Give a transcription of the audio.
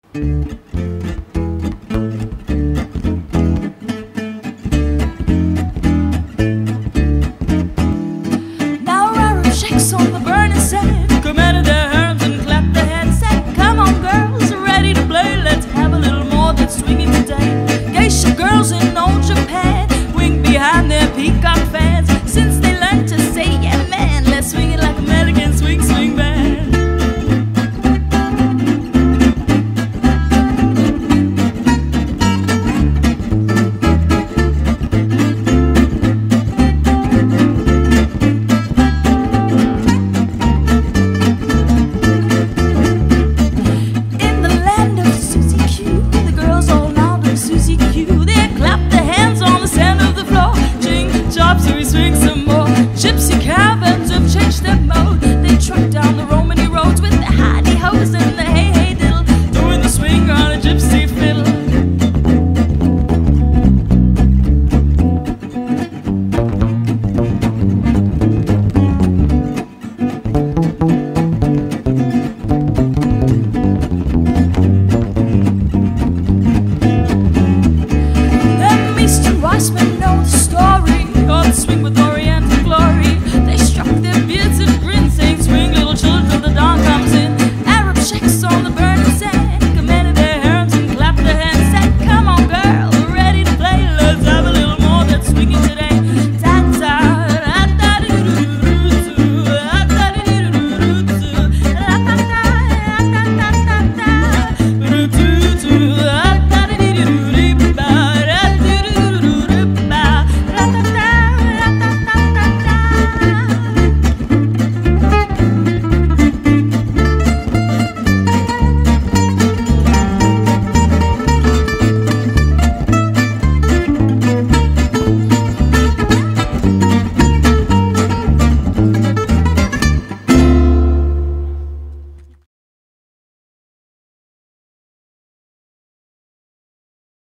Now Arab shakes on the burning sand, committed their hands and clapped their hands, said, "Come on, girls, ready to play. Let's have a little more than swinging today." Geisha girls in old Japan wink behind their peacock fans, since they